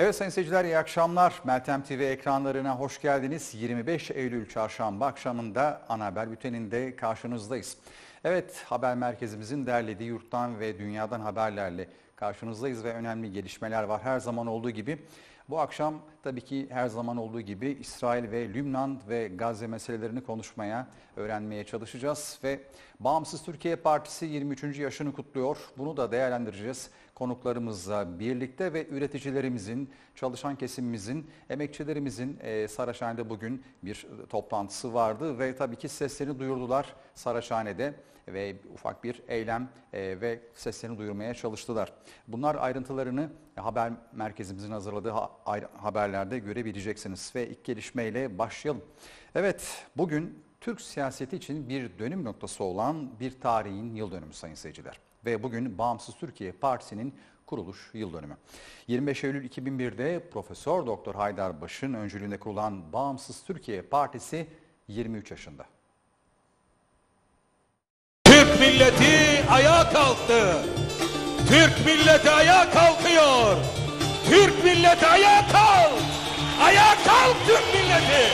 Evet sayın seyirciler, iyi akşamlar. Meltem TV ekranlarına hoş geldiniz. 25 Eylül çarşamba akşamında ana haber bülteninde karşınızdayız. Evet, haber merkezimizin derlediği yurttan ve dünyadan haberlerle karşınızdayız ve önemli gelişmeler var her zaman olduğu gibi. Bu akşam tabii ki her zaman olduğu gibi İsrail ve Lübnan ve Gazze meselelerini konuşmaya, öğrenmeye çalışacağız. Ve Bağımsız Türkiye Partisi 23. yaşını kutluyor. Bunu da değerlendireceğiz konuklarımızla birlikte ve üreticilerimizin, çalışan kesimimizin, emekçilerimizin Saraçhane'de bugün bir toplantısı vardı. Ve tabii ki seslerini duyurdular Saraçhane'de. Ve ufak bir eylem ve seslerini duyurmaya çalıştılar. Bunlar ayrıntılarını haber merkezimizin hazırladığı haberlerde görebileceksiniz. Ve ilk gelişmeyle başlayalım. Evet, bugün Türk siyaseti için bir dönüm noktası olan bir tarihin yıl dönümü sayın seyirciler. Ve bugün Bağımsız Türkiye Partisi'nin kuruluş yıl dönümü. 25 Eylül 2001'de Profesör Doktor Haydar Baş'ın öncülüğünde kurulan Bağımsız Türkiye Partisi 23 yaşında. Türk milleti ayağa kalktı. Türk milleti ayağa kalkıyor. Türk milleti ayağa kalk. Ayağa kalk Türk milleti.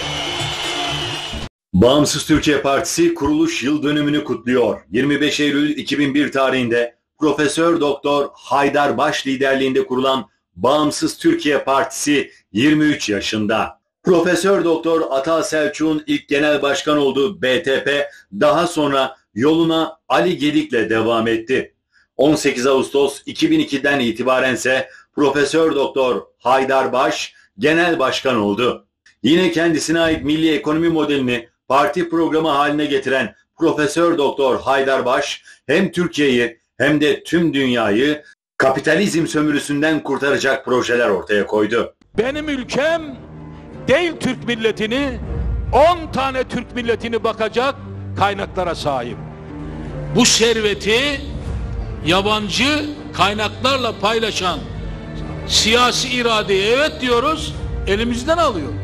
Bağımsız Türkiye Partisi kuruluş yıl dönümünü kutluyor. 25 Eylül 2001 tarihinde Profesör Doktor Haydar Baş liderliğinde kurulan Bağımsız Türkiye Partisi 23 yaşında. Profesör Doktor Ata Selçuk'un ilk genel başkan olduğu BTP daha sonra yoluna Ali Gedik'le devam etti. 18 Ağustos 2002'den itibarense Profesör Doktor Haydar Baş genel başkan oldu. Yine kendisine ait milli ekonomi modelini parti programı haline getiren Profesör Doktor Haydar Baş hem Türkiye'yi hem de tüm dünyayı kapitalizm sömürüsünden kurtaracak projeler ortaya koydu. Benim ülkem değil Türk milletini, 10 tane Türk milletini bakacak kaynaklara sahip. Bu serveti yabancı kaynaklarla paylaşan siyasi iradeye evet diyoruz, elimizden alıyor.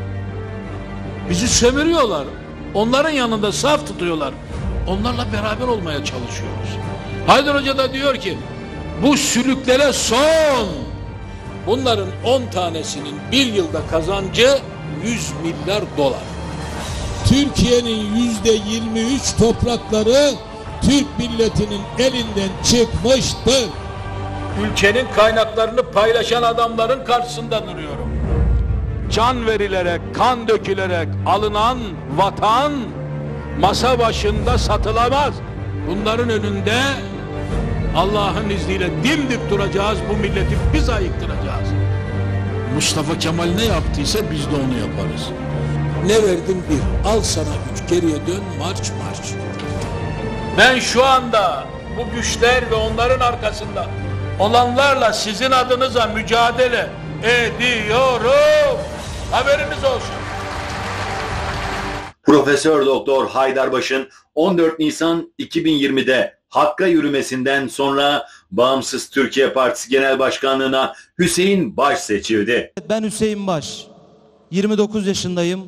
Bizi sömürüyorlar. Onların yanında saf tutuyorlar. Onlarla beraber olmaya çalışıyoruz. Haydar Hoca da diyor ki bu sülüklere son. Bunların 10 tanesinin bir yılda kazancı 100 milyar dolar. Türkiye'nin %23 toprakları Türk milletinin elinden çıkmıştır. Ülkenin kaynaklarını paylaşan adamların karşısında duruyorum. Can verilerek, kan dökülerek alınan vatan masa başında satılamaz. Bunların önünde Allah'ın izniyle dimdik duracağız, bu milleti biz ayıktıracağız. Mustafa Kemal ne yaptıysa biz de onu yaparız. Ne verdin bir, al sana 3, geriye dön, marş marş. Ben şu anda bu güçler ve onların arkasında olanlarla sizin adınıza mücadele ediyorum. Haberiniz olsun. Profesör Doktor Haydar Baş'ın 14 Nisan 2020'de Hakk'a yürümesinden sonra Bağımsız Türkiye Partisi Genel Başkanlığı'na Hüseyin Baş seçildi. Ben Hüseyin Baş, 29 yaşındayım.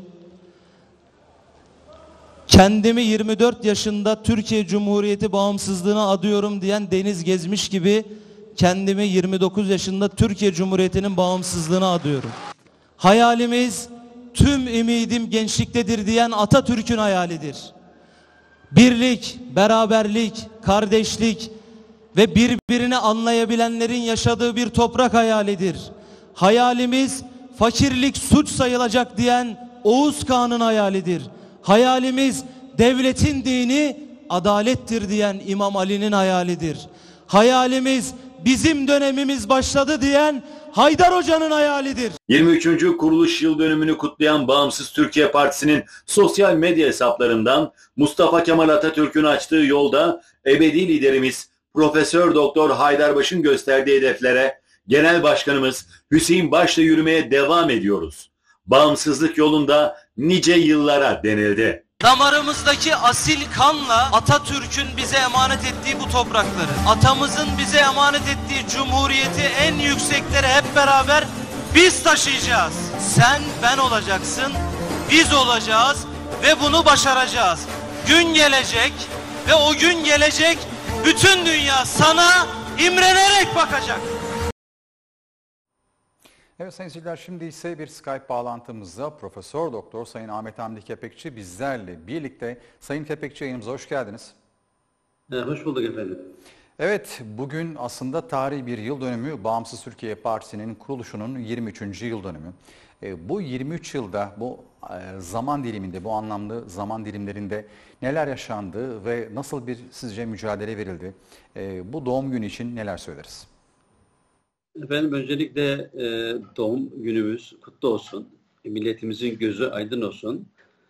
Kendimi 24 yaşında Türkiye Cumhuriyeti bağımsızlığına adıyorum diyen Deniz Gezmiş gibi kendimi 29 yaşında Türkiye Cumhuriyeti'nin bağımsızlığına adıyorum. Hayalimiz tüm ümidim gençliktedir diyen Atatürk'ün hayalidir. Birlik, beraberlik, kardeşlik ve birbirini anlayabilenlerin yaşadığı bir toprak hayalidir. Hayalimiz fakirlik suç sayılacak diyen Oğuz Kağan'ın hayalidir. Hayalimiz devletin dini adalettir diyen İmam Ali'nin hayalidir. Hayalimiz bizim dönemimiz başladı diyen Haydar Hoca'nın hayalidir. 23. kuruluş yıl dönümünü kutlayan Bağımsız Türkiye Partisi'nin sosyal medya hesaplarından Mustafa Kemal Atatürk'ün açtığı yolda ebedi liderimiz Profesör Doktor Haydar Baş'ın gösterdiği hedeflere Genel Başkanımız Hüseyin Baş'la yürümeye devam ediyoruz. Bağımsızlık yolunda nice yıllara denildi. Damarımızdaki asil kanla Atatürk'ün bize emanet ettiği bu toprakları, atamızın bize emanet ettiği cumhuriyeti en yükseklere hep beraber biz taşıyacağız. Sen, ben olacaksın, biz olacağız ve bunu başaracağız. Gün gelecek ve o gün gelecek bütün dünya sana imrenerek bakacak. Evet sayın seyirciler, şimdi ise bir Skype bağlantımızda Profesör Doktor Sayın Ahmet Hamdi Kepekçi bizlerle birlikte. Sayın Kepekçi, yayınımıza hoş geldiniz. Hoş bulduk efendim. Evet, bugün aslında tarihi bir yıl dönümü, Bağımsız Türkiye Partisi'nin kuruluşunun 23. yıl dönümü. Bu 23 yılda, bu zaman diliminde, bu anlamlı zaman dilimlerinde neler yaşandı ve nasıl bir sizce mücadele verildi? Bu doğum günü için neler söyleriz? Efendim öncelikle doğum günümüz kutlu olsun. Milletimizin gözü aydın olsun.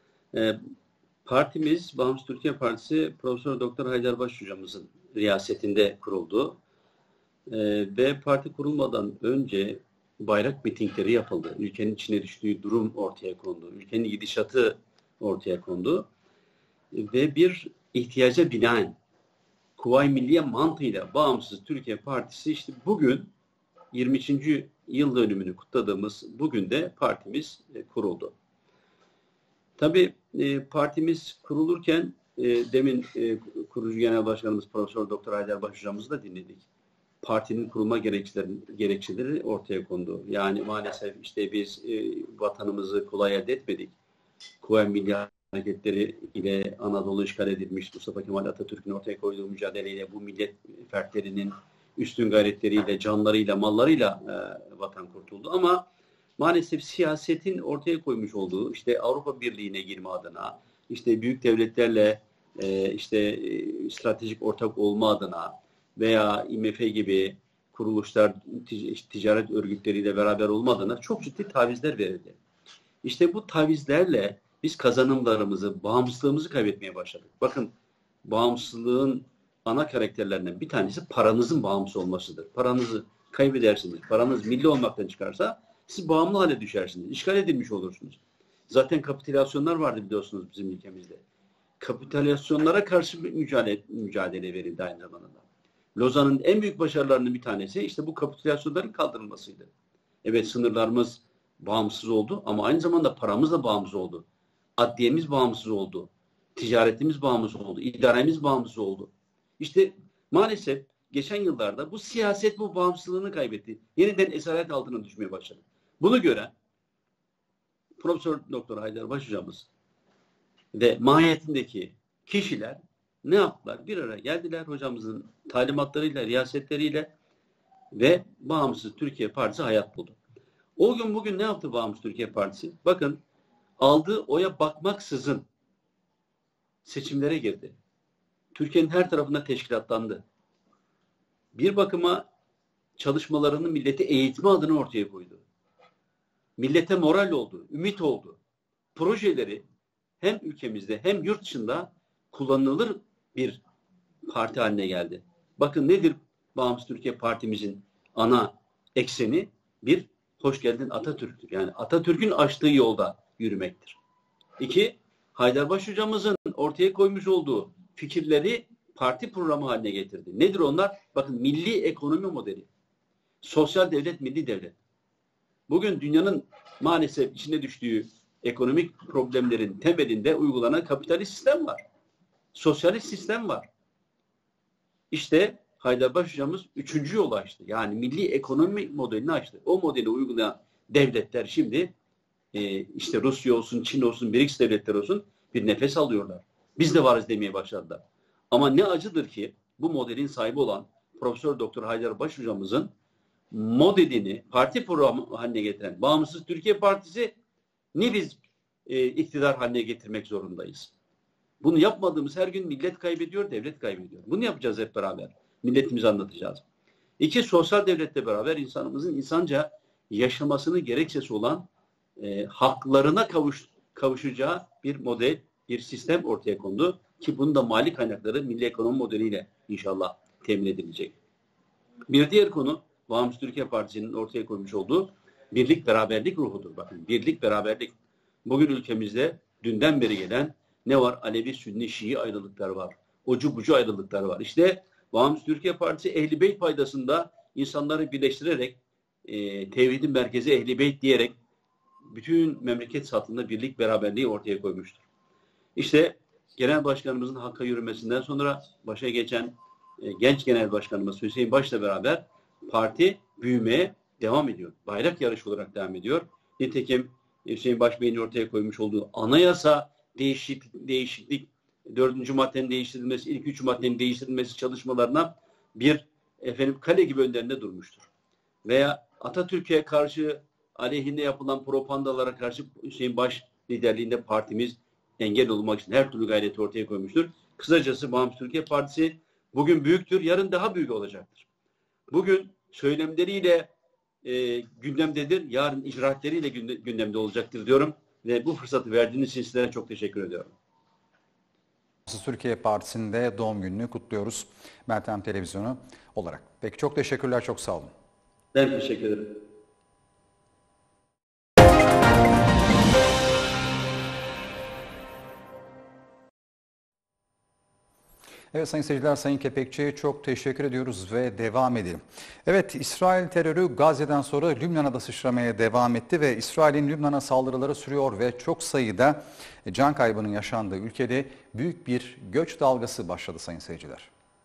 Partimiz, Bağımsız Türkiye Partisi, Profesör Doktor Haydarbaş hocamızın riyasetinde kuruldu. Ve parti kurulmadan önce bayrak mitingleri yapıldı. Ülkenin içine düştüğü durum ortaya kondu. Ülkenin gidişatı ortaya kondu. Ve bir ihtiyaca binaen Kuvayi Milliye mantığıyla Bağımsız Türkiye Partisi işte bugün 23. yıl dönümünü kutladığımız bugün de partimiz kuruldu. Tabii partimiz kurulurken demin kurucu genel başkanımız Profesör Doktor Haydarbaş hocamızı da dinledik. Partinin kurulma gerekçeleri ortaya kondu. Yani maalesef işte biz vatanımızı kolay elde etmedik. Kuvayi Milliye hareketleri ile Anadolu işgal edilmiş, Mustafa Kemal Atatürk'ün ortaya koyduğu mücadeleyle bu millet fertlerinin üstün gayretleriyle, canlarıyla, mallarıyla vatan kurtuldu. Ama maalesef siyasetin ortaya koymuş olduğu işte Avrupa Birliği'ne girme adına, işte büyük devletlerle stratejik ortak olma adına veya IMF gibi kuruluşlar, ticaret örgütleriyle beraber olma adına çok ciddi tavizler verildi. İşte bu tavizlerle biz kazanımlarımızı, bağımsızlığımızı kaybetmeye başladık. Bakın, bağımsızlığın ana karakterlerinden bir tanesi paranızın bağımsız olmasıdır. Paranızı kaybedersiniz. Paranız milli olmaktan çıkarsa siz bağımlı hale düşersiniz. İşgal edilmiş olursunuz. Zaten kapitülasyonlar vardı biliyorsunuz bizim ülkemizde. Kapitülasyonlara karşı bir mücadele verildi aynı zamanda. Lozan'ın en büyük başarılarının bir tanesi işte bu kapitülasyonların kaldırılmasıydı. Evet, sınırlarımız bağımsız oldu ama aynı zamanda paramız da bağımsız oldu. Adliyemiz bağımsız oldu. Ticaretimiz bağımsız oldu. İdaremiz bağımsız oldu. İşte maalesef geçen yıllarda bu siyaset bu bağımsızlığını kaybetti. Yeniden esaret altına düşmeye başladı. Bunu gören Profesör Doktor Haydarbaş hocamız ve mahiyetindeki kişiler ne yaptılar? Bir araya geldiler hocamızın talimatlarıyla, riyasetleriyle ve Bağımsız Türkiye Partisi hayat buldu. O gün bugün ne yaptı Bağımsız Türkiye Partisi? Bakın, aldığı oya bakmaksızın seçimlere girdi. Türkiye'nin her tarafında teşkilatlandı. Bir bakıma çalışmalarını milleti eğitme adına ortaya koydu. Millete moral oldu, ümit oldu. Projeleri hem ülkemizde hem yurt dışında kullanılır bir parti haline geldi. Bakın nedir Bağımsız Türkiye Partimizin ana ekseni? Bir, hoş geldin Atatürk'tür. Yani Atatürk'ün açtığı yolda yürümektir. İki, Haydarbaş hocamızın ortaya koymuş olduğu fikirleri parti programı haline getirdi. Nedir onlar? Bakın, milli ekonomi modeli. Sosyal devlet, milli devlet. Bugün dünyanın maalesef içine düştüğü ekonomik problemlerin temelinde uygulanan kapitalist sistem var. Sosyalist sistem var. İşte Haydarbaş hocamız 3. yolu açtı. Yani milli ekonomi modelini açtı. O modeli uygulayan devletler şimdi işte Rusya olsun, Çin olsun, BRICS devletleri olsun bir nefes alıyorlar. Biz de varız demeye başladılar. Ama ne acıdır ki bu modelin sahibi olan Profesör Doktor Haydarbaş hocamızın modelini parti programı haline getiren Bağımsız Türkiye Partisi ni biz iktidar haline getirmek zorundayız. Bunu yapmadığımız her gün millet kaybediyor, devlet kaybediyor. Bunu yapacağız hep beraber. Milletimize anlatacağız. İki, sosyal devletle beraber insanımızın insanca yaşamasının gerekçesi olan haklarına kavuşacağı bir model, bir sistem ortaya kondu. Ki bunun da mali kaynakları milli ekonomi modeliyle inşallah temin edilecek. Bir diğer konu Bağımsız Türkiye Partisi'nin ortaya koymuş olduğu birlik beraberlik ruhudur. Bakın, birlik beraberlik. Bugün ülkemizde dünden beri gelen ne var? Alevi, Sünni, Şii ayrılıklar var. Ocu bucu ayrılıklar var. İşte Bağımsız Türkiye Partisi Ehl-i Beyt paydasında insanları birleştirerek tevhidin merkezi Ehl-i Beyt diyerek bütün memleket satında birlik beraberliği ortaya koymuştur. İşte Genel Başkanımızın Hakk'a yürümesinden sonra başa geçen genç Genel Başkanımız Hüseyin Baş'la beraber parti büyümeye devam ediyor. Bayrak yarışı olarak devam ediyor. Nitekim Hüseyin Başbey'in ortaya koymuş olduğu anayasa değişiklik 4. maddenin değiştirilmesi, ilk 3 maddenin değiştirilmesi çalışmalarına bir kale gibi önlerinde durmuştur. Veya Atatürk'e karşı aleyhinde yapılan propagandalara karşı Hüseyin Baş liderliğinde partimiz engel olmak için her türlü gayreti ortaya koymuştur. Kısacası Bağımsız Türkiye Partisi bugün büyüktür, yarın daha büyük olacaktır. Bugün söylemleriyle gündemdedir, yarın icraatleriyle gündemde olacaktır diyorum ve bu fırsatı verdiğiniz için sizlere çok teşekkür ediyorum. Türkiye Partisi'nde doğum gününü kutluyoruz Meltem Televizyonu olarak. Peki çok teşekkürler, çok sağ olun. Ben teşekkür ederim. Evet sayın seyirciler, Sayın Kepekçi'ye çok teşekkür ediyoruz ve devam edelim. Evet, İsrail terörü Gazze'den sonra Lübnan'a da sıçramaya devam etti ve İsrail'in Lübnan'a saldırıları sürüyor ve çok sayıda can kaybının yaşandığı ülkede büyük bir göç dalgası başladı sayın seyirciler.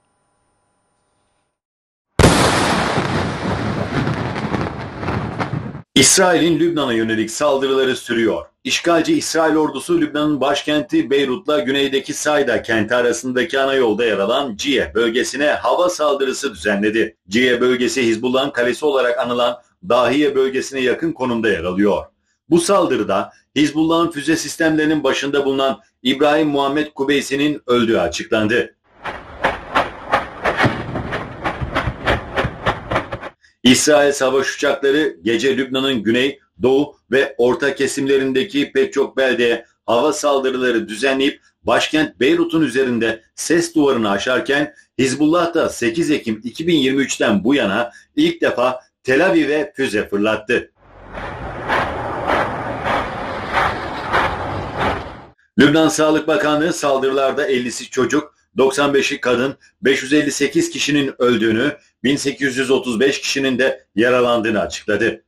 İsrail'in Lübnan'a yönelik saldırıları sürüyor. İşgalci İsrail ordusu Lübnan'ın başkenti Beyrut'la güneydeki Sayda kenti arasındaki ana yolda yer alan Ciye bölgesine hava saldırısı düzenledi. Ciye bölgesi Hizbullah'ın kalesi olarak anılan Dahiye bölgesine yakın konumda yer alıyor. Bu saldırıda Hizbullah'ın füze sistemlerinin başında bulunan İbrahim Muhammed Kubeysi'nin öldüğü açıklandı. İsrail savaş uçakları gece Lübnan'ın güney, doğu ve orta kesimlerindeki pek çok beldeye hava saldırıları düzenleyip başkent Beyrut'un üzerinde ses duvarını aşarken Hizbullah da 8 Ekim 2023'ten bu yana ilk defa Tel Aviv'e füze fırlattı. Lübnan Sağlık Bakanlığı saldırılarda 50'si çocuk, 95'i kadın, 558 kişinin öldüğünü, 1835 kişinin de yaralandığını açıkladı.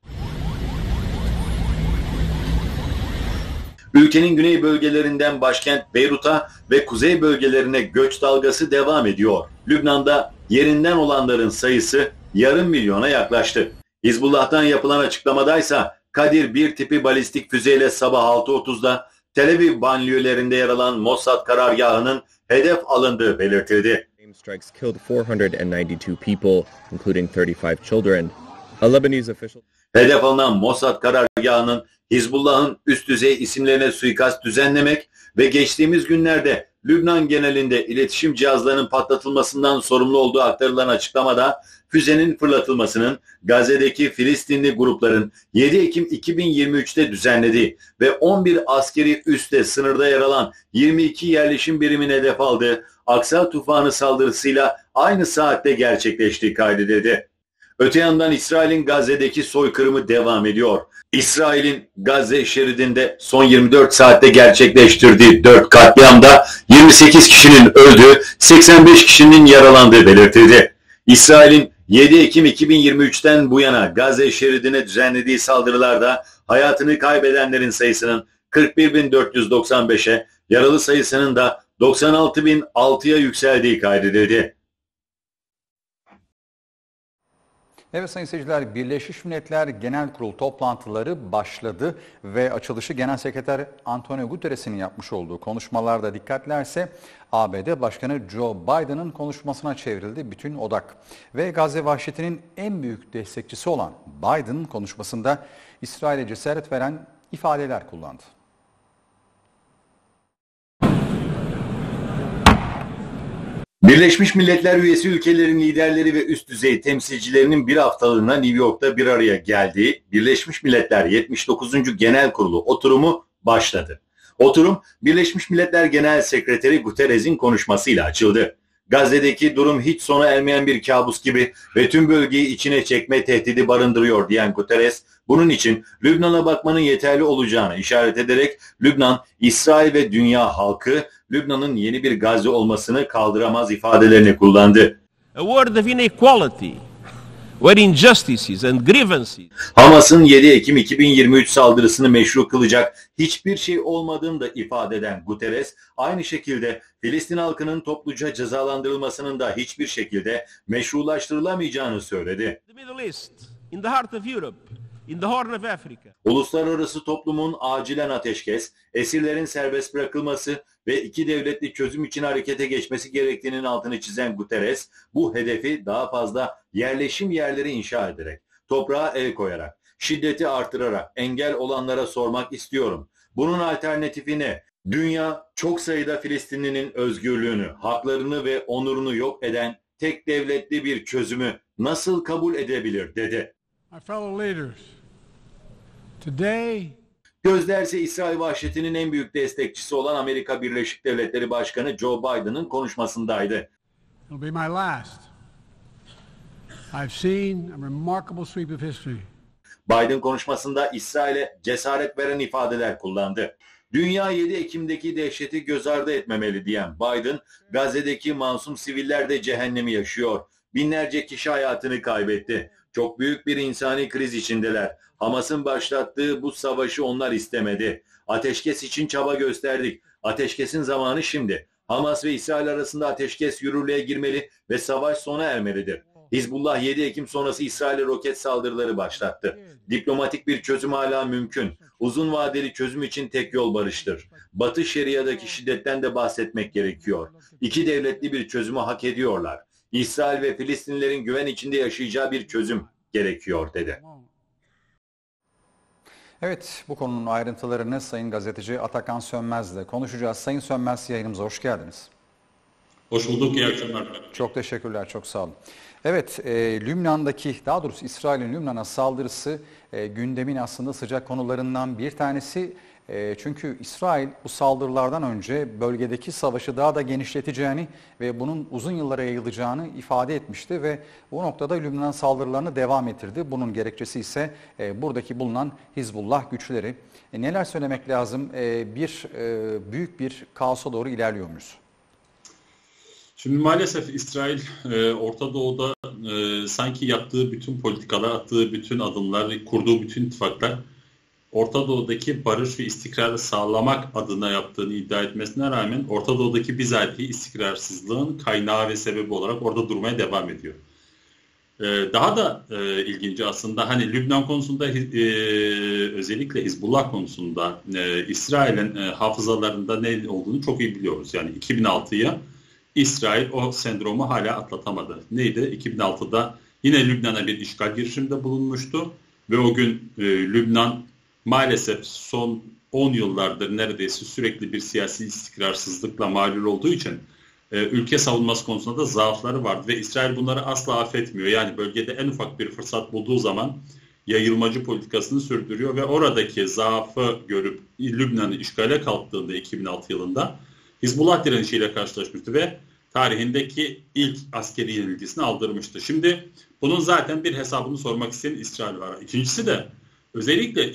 Ülkenin güney bölgelerinden başkent Beyrut'a ve kuzey bölgelerine göç dalgası devam ediyor. Lübnan'da yerinden olanların sayısı yarım milyona yaklaştı. Hizbullah'tan yapılan açıklamadaysa Kadir 1 tipi balistik füzeyle sabah 6.30'da Tel Aviv banliyölerinde yer alan Mossad karargahının hedef alındığı belirtildi. Strikes killed 492 people, including 35 children. A Lebanese official. Hedef alınan Mossad karargahının Hizbullah'ın üst düzey isimlerine suikast düzenlemek ve geçtiğimiz günlerde Lübnan genelinde iletişim cihazlarının patlatılmasından sorumlu olduğu aktarılan açıklamada füzenin fırlatılmasının Gazze'deki Filistinli grupların 7 Ekim 2023'te düzenlediği ve 11 askeri üste sınırda yer alan 22 yerleşim birimine hedef aldığı Aksa tufanı saldırısıyla aynı saatte gerçekleştiği kaydedildi. Öte yandan İsrail'in Gazze'deki soykırımı devam ediyor. İsrail'in Gazze şeridinde son 24 saatte gerçekleştirdiği 4 katliamda 28 kişinin öldüğü, 85 kişinin yaralandığı belirtildi. İsrail'in 7 Ekim 2023'ten bu yana Gazze şeridine düzenlediği saldırılarda hayatını kaybedenlerin sayısının 41.495'e, yaralı sayısının da 96.006'ya yükseldiği kaydedildi. Evet sayın seyirciler, Birleşmiş Milletler Genel Kurul toplantıları başladı ve açılışı Genel Sekreter Antonio Guterres'in yapmış olduğu konuşmalarda dikkatlerse ABD Başkanı Joe Biden'ın konuşmasına çevrildi bütün odak. Ve Gazze vahşetinin en büyük destekçisi olan Biden konuşmasında İsrail'e cesaret veren ifadeler kullandı. Birleşmiş Milletler üyesi ülkelerin liderleri ve üst düzey temsilcilerinin bir haftalığına New York'ta bir araya geldiği Birleşmiş Milletler 79. Genel Kurulu oturumu başladı. Oturum Birleşmiş Milletler Genel Sekreteri Guterres'in konuşmasıyla açıldı. Gazze'deki durum hiç sona ermeyen bir kabus gibi ve tüm bölgeyi içine çekme tehdidi barındırıyor diyen Guterres, bunun için Lübnan'a bakmanın yeterli olacağını işaret ederek Lübnan, İsrail ve dünya halkı Lübnan'ın yeni bir Gazze olmasını kaldıramaz ifadelerini kullandı. A world of inequality, where injustices and grievances. Hamas'ın 7 Ekim 2023 saldırısını meşru kılacak hiçbir şey olmadığını da ifade eden Guterres, aynı şekilde Filistin halkının topluca cezalandırılmasının da hiçbir şekilde meşrulaştırılamayacağını söyledi. The Middle East, in the heart of Europe, in the Horn of Africa. Uluslararası toplumun acilen ateşkes, esirlerin serbest bırakılması ve iki devletli çözüm için harekete geçmesi gerektiğinin altını çizen Guterres, bu hedefi daha fazla yerleşim yerleri inşa ederek, toprağa el koyarak, şiddeti artırarak engel olanlara sormak istiyorum. Bunun alternatifi ne? Dünya çok sayıda Filistinlinin özgürlüğünü, haklarını ve onurunu yok eden tek devletli bir çözümü nasıl kabul edebilir dedi. My fellow leaders, today Gözlerse İsrail vahşetinin en büyük destekçisi olan Amerika Birleşik Devletleri Başkanı Joe Biden'ın konuşmasındaydı. will be my last. I've seen a remarkable sweep of history. Biden konuşmasında İsrail'e cesaret veren ifadeler kullandı. Dünya 7 Ekim'deki dehşeti göz ardı etmemeli diyen Biden, Gazze'deki masum siviller de cehennemi yaşıyor. Binlerce kişi hayatını kaybetti. Çok büyük bir insani kriz içindeler. Hamas'ın başlattığı bu savaşı onlar istemedi. Ateşkes için çaba gösterdik. Ateşkesin zamanı şimdi. Hamas ve İsrail arasında ateşkes yürürlüğe girmeli ve savaş sona ermelidir. Hizbullah 7 Ekim sonrası İsrail'e roket saldırıları başlattı. Diplomatik bir çözüm hala mümkün. Uzun vadeli çözüm için tek yol barıştır. Batı Şeria'daki şiddetten de bahsetmek gerekiyor. İki devletli bir çözümü hak ediyorlar. İsrail ve Filistinlilerin güven içinde yaşayacağı bir çözüm gerekiyor dedi. Evet, bu konunun ayrıntılarını Sayın Gazeteci Atakan Sönmez'le konuşacağız. Sayın Sönmez, yayınımıza hoş geldiniz. Hoş bulduk, iyi akşamlar. Çok teşekkürler, çok sağ olun. Evet, Lübnan'daki, daha doğrusu İsrail'in Lübnan'a saldırısı gündemin aslında sıcak konularından bir tanesi. Çünkü İsrail bu saldırılardan önce bölgedeki savaşı daha da genişleteceğini ve bunun uzun yıllara yayılacağını ifade etmişti ve bu noktada Lübnan saldırılarını devam ettirdi. Bunun gerekçesi ise buradaki bulunan Hizbullah güçleri. Neler söylemek lazım? Büyük bir kaosa doğru ilerliyor muyuz? Şimdi maalesef İsrail Orta Doğu'da sanki yaptığı bütün politikalar, attığı bütün adımlar, kurduğu bütün ittifaklar Orta Doğu'daki barış ve istikrarı sağlamak adına yaptığını iddia etmesine rağmen Orta Doğu'daki bizatihi istikrarsızlığın kaynağı ve sebebi olarak orada durmaya devam ediyor. Daha da ilginci aslında hani Lübnan konusunda özellikle Hizbullah konusunda İsrail'in hafızalarında ne olduğunu çok iyi biliyoruz. Yani 2006'ya İsrail o sendromu hala atlatamadı. Neydi? 2006'da yine Lübnan'a bir işgal girişiminde bulunmuştu ve o gün Lübnan maalesef son 10 yıllardır neredeyse sürekli bir siyasi istikrarsızlıkla mağlul olduğu için ülke savunması konusunda da zaafları vardı ve İsrail bunları asla affetmiyor. Yani bölgede en ufak bir fırsat bulduğu zaman yayılmacı politikasını sürdürüyor ve oradaki zaafı görüp Lübnan'ı işgale kalktığında 2006 yılında Hizbullah direnişiyle karşılaşmıştı ve tarihindeki ilk askeri yenilgisini aldırmıştı. Şimdi bunun zaten bir hesabını sormak isteyen İsrail var. İkincisi de özellikle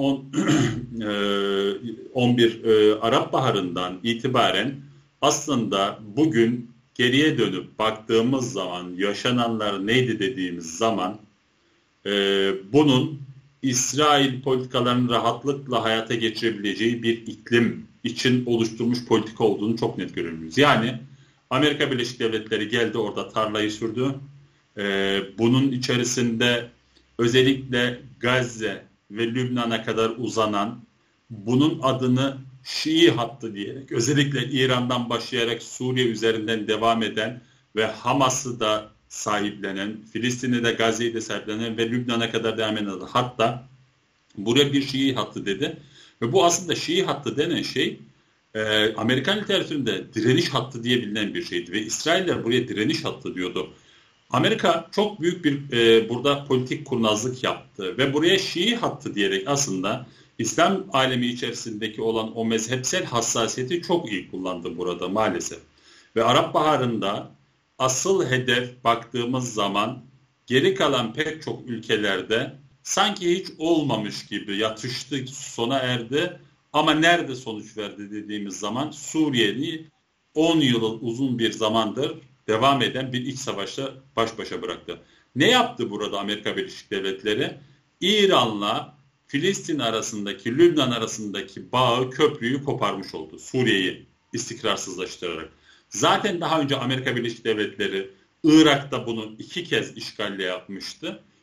2011 Arap Baharı'ndan itibaren aslında bugün geriye dönüp baktığımız zaman yaşananlar neydi dediğimiz zaman bunun İsrail politikalarının rahatlıkla hayata geçirebileceği bir iklim için oluşturmuş politika olduğunu çok net görüyoruz. Yani Amerika Birleşik Devletleri geldi orada tarlayı sürdü. Bunun içerisinde özellikle Gazze ve Lübnan'a kadar uzanan bunun adını Şii hattı diyerek özellikle İran'dan başlayarak Suriye üzerinden devam eden ve Hamas'ı da sahiplenen, Filistin'i de Gazze'yi de sahiplenen ve Lübnan'a kadar devam eden hatta buraya bir Şii hattı dedi. Ve bu aslında Şii hattı denen şey Amerikan literatüründe direniş hattı diye bilinen bir şeydi ve İsrailler buraya direniş hattı diyordu. Amerika çok büyük bir burada politik kurnazlık yaptı ve buraya Şii hattı diyerek aslında İslam alemi içerisindeki olan o mezhepsel hassasiyeti çok iyi kullandı burada maalesef. Ve Arap Baharı'nda asıl hedef baktığımız zaman geri kalan pek çok ülkelerde sanki hiç olmamış gibi yatıştı, sona erdi ama nerede sonuç verdi dediğimiz zaman Suriye'yi 10 yıl uzun bir zamandır devam eden bir iç savaşla baş başa bıraktı. Ne yaptı burada Amerika Birleşik Devletleri? İran'la Filistin arasındaki, Lübnan arasındaki bağı, köprüyü koparmış oldu. Suriye'yi istikrarsızlaştırarak. Zaten daha önce Amerika Birleşik Devletleri Irak'ta bunu 2 kez işgalle yapmıştı.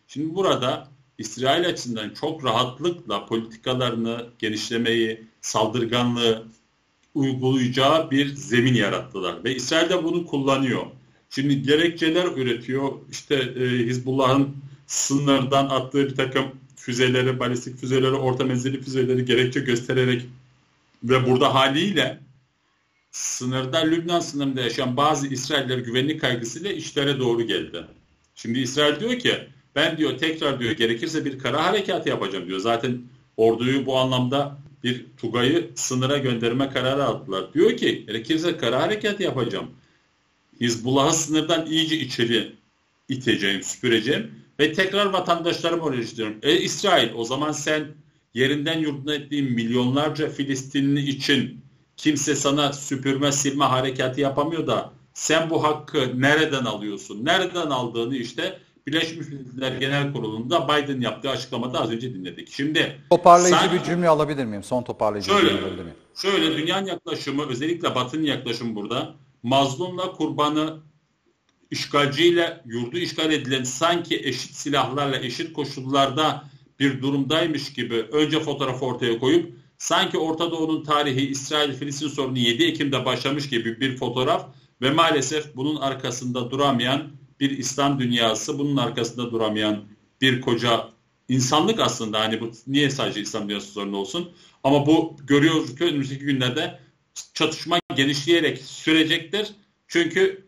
Şimdi burada İsrail açısından çok rahatlıkla politikalarını genişlemeyi, saldırganlığı uygulayacağı bir zemin yarattılar. Ve İsrail de bunu kullanıyor. Şimdi gerekçeler üretiyor. İşte Hizbullah'ın sınırdan attığı bir takım füzeleri, balistik füzeleri, orta menzilli füzeleri gerekçe göstererek ve burada haliyle sınırda, Lübnan sınırında yaşayan bazı İsrailler güvenlik kaygısıyla işlere doğru geldi. Şimdi İsrail diyor ki ben diyor tekrar diyor gerekirse bir kara harekatı yapacağım diyor. Zaten orduyu bu anlamda bir Tugay'ı sınıra gönderme kararı aldılar. Diyor ki gerekirse kara harekatı yapacağım. Hizbullah'ı sınırdan iyice içeri iteceğim, süpüreceğim ve tekrar vatandaşlarımı oraya istiyorum. İsrail o zaman sen yerinden yurduna ettiğin milyonlarca Filistinli için kimse sana süpürme silme harekatı yapamıyor da sen bu hakkı nereden alıyorsun? Nereden aldığını işte Birleşmiş Milletler Genel Kurulu'nda Biden yaptığı açıklamada az önce dinledik. Şimdi toparlayıcı bir cümle alabilir miyim? Son toparlayıcı bir cümle alabilir miyim? Şöyle dünyanın yaklaşımı, özellikle Batı'nın yaklaşımı burada mazlumla kurbanı, işgalciyle yurdu işgal edilen sanki eşit silahlarla, eşit koşullarda bir durumdaymış gibi önce fotoğrafı ortaya koyup sanki Orta Doğu'nun tarihi İsrail-Filistin sorunu 7 Ekim'de başlamış gibi bir fotoğraf ve maalesef bunun arkasında duramayan bir İslam dünyası, bunun arkasında duramayan bir koca insanlık aslında. Hani bu niye sadece İslam dünyası sorunu olsun? Ama bu görüyoruz ki önümüzdeki günlerde çatışma genişleyerek sürecektir. Çünkü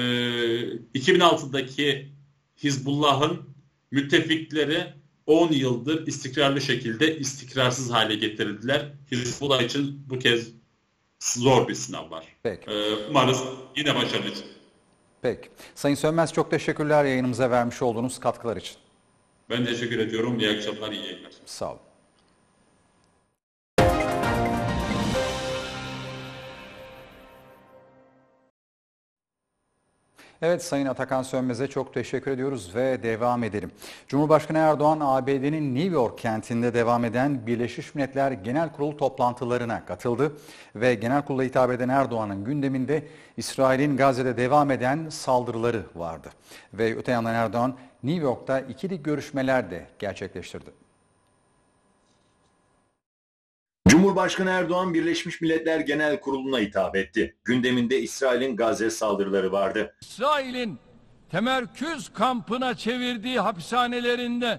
2006'daki Hizbullah'ın müttefikleri 10 yıldır istikrarlı şekilde istikrarsız hale getirildiler. Hizbullah için bu kez zor bir sınav var. Peki. Umarız yine başarılı. Peki. Sayın Sönmez çok teşekkürler yayınımıza vermiş olduğunuz katkılar için. Ben teşekkür ediyorum. İyi akşamlar, iyi yayınlar. Sağ olun. Evet, Sayın Atakan Sönmez'e çok teşekkür ediyoruz ve devam edelim. Cumhurbaşkanı Erdoğan, ABD'nin New York kentinde devam eden Birleşmiş Milletler Genel Kurulu toplantılarına katıldı ve Genel Kurul'a hitap eden Erdoğan'ın gündeminde İsrail'in Gazze'de devam eden saldırıları vardı. Ve öte yandan Erdoğan, New York'ta ikili görüşmeler de gerçekleştirdi. Cumhurbaşkanı Erdoğan Birleşmiş Milletler Genel Kurulu'na hitap etti. Gündeminde İsrail'in Gazze saldırıları vardı. İsrail'in temerküz kampına çevirdiği hapishanelerinde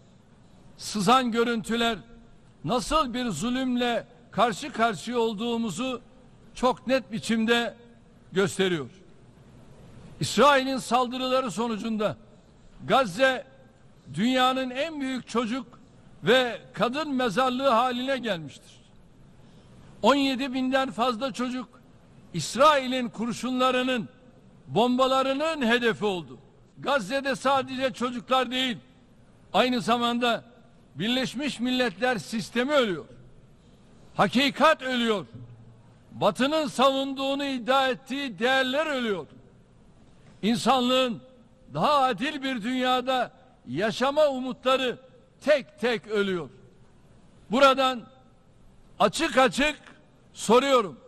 sızan görüntüler nasıl bir zulümle karşı karşıya olduğumuzu çok net biçimde gösteriyor. İsrail'in saldırıları sonucunda Gazze dünyanın en büyük çocuk ve kadın mezarlığı haline gelmiştir. 17 binden fazla çocuk İsrail'in kurşunlarının, bombalarının hedefi oldu. Gazze'de sadece çocuklar değil, aynı zamanda Birleşmiş Milletler sistemi ölüyor. Hakikat ölüyor. Batı'nın savunduğunu iddia ettiği değerler ölüyor. İnsanlığın daha adil bir dünyada yaşama umutları tek tek ölüyor. Buradan açık açık soruyorum.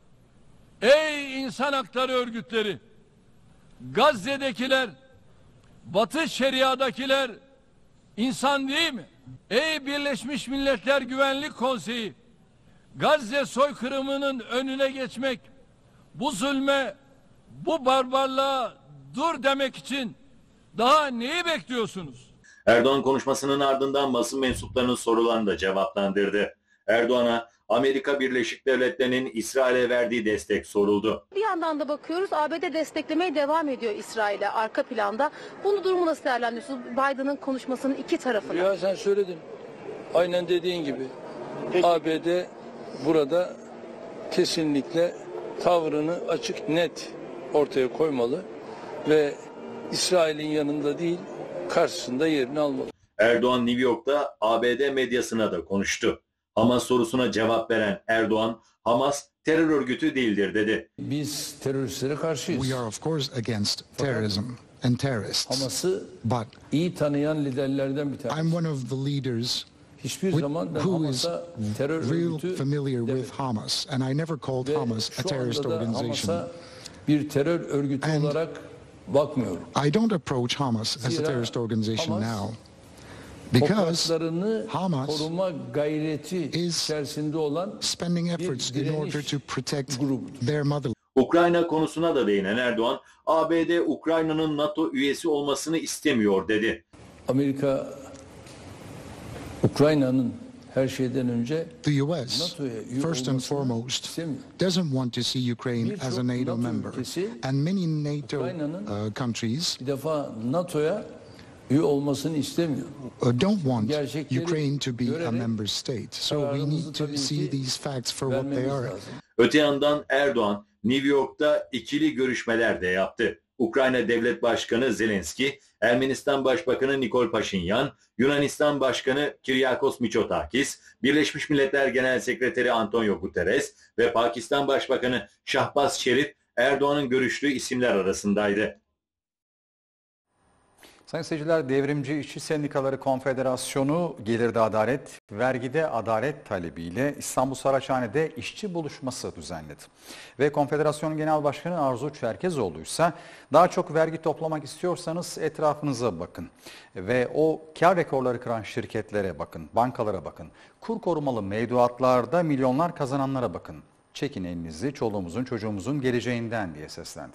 Ey insan hakları örgütleri, Gazze'dekiler, Batı Şeria'dakiler insan değil mi? Ey Birleşmiş Milletler Güvenlik Konseyi, Gazze soykırımının önüne geçmek, bu zulme, bu barbarlığa dur demek için daha neyi bekliyorsunuz? Erdoğan konuşmasının ardından basın mensuplarının sorularını da cevaplandırdı. Erdoğan'a Amerika Birleşik Devletleri'nin İsrail'e verdiği destek soruldu. Bir yandan da bakıyoruz ABD desteklemeye devam ediyor İsrail'e arka planda. Bunu durumu nasıl değerlendiriyorsunuz? Biden'ın konuşmasının iki tarafını. Ya sen söyledin. Aynen dediğin gibi. ABD burada kesinlikle tavrını açık net ortaya koymalı ve İsrail'in yanında değil karşısında yerini almalı. Erdoğan New York'ta ABD medyasına da konuştu. Hamas sorusuna cevap veren Erdoğan, Hamas terör örgütü değildir dedi. Biz teröristlere karşıyız. We are of course against terrorism and terrorists. Hamas'ı But iyi tanıyan liderlerden bir tanesi. I'm one of the leaders Hiçbir zaman ben who is Hamas'a terör real örgütü familiar demedim. with Hamas, and I never called Ve Hamas a şu terrorist anda da organization. Hamas'a bir terör örgütü And olarak bakmıyorum. I don't approach Hamas as a Zira terrorist organization Hamas now Because topraklarını Hamas koruma gayreti is içerisinde olan spending efforts in order to protect their motherland. Ukrayna konusuna da değinen Erdoğan, ABD Ukrayna'nın NATO üyesi olmasını istemiyor dedi. Amerika Ukrayna'nın her şeyden önce The US, NATO'ya üye first and olmasını foremost, istemiyor. doesn't want to see Ukraine as a NATO NATO member. ülkesi, And many NATO Ukrayna'nın countries bir defa NATO'ya üye olmasını istemiyor. don't want Gerçekleri Ukraine to be a görerek member state. So we kararımızı need to tabii see ki these facts for what they vermemiz are. lazım. Öte yandan Erdoğan, New York'ta ikili görüşmeler de yaptı. Ukrayna Devlet Başkanı Zelenski, Ermenistan Başbakanı Nikol Paşinyan, Yunanistan Başkanı Kyriakos Mitsotakis, Birleşmiş Milletler Genel Sekreteri Antonio Guterres ve Pakistan Başbakanı Shahbaz Sharif Erdoğan'ın görüştüğü isimler arasındaydı. Sayın seyirciler, Devrimci İşçi Sendikaları Konfederasyonu gelirde adalet, vergide adalet talebiyle İstanbul Saraçhane'de işçi buluşması düzenledi. Ve Konfederasyonun Genel Başkanı Arzu Çerkezoğlu ise daha çok vergi toplamak istiyorsanız etrafınıza bakın. Ve o kar rekorları kıran şirketlere bakın, bankalara bakın, kur korumalı mevduatlarda milyonlar kazananlara bakın. Çekin elinizi çoluğumuzun çocuğumuzun geleceğinden diye seslendi.